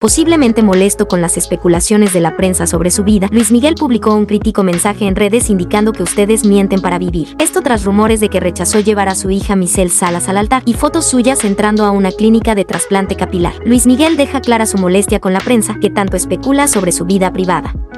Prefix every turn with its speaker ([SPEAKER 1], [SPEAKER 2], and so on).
[SPEAKER 1] Posiblemente molesto con las especulaciones de la prensa sobre su vida, Luis Miguel publicó un crítico mensaje en redes indicando que ustedes mienten para vivir. Esto tras rumores de que rechazó llevar a su hija Michelle Salas al altar y fotos suyas entrando a una clínica de trasplante capilar. Luis Miguel deja clara su molestia con la prensa, que tanto especula sobre su vida privada.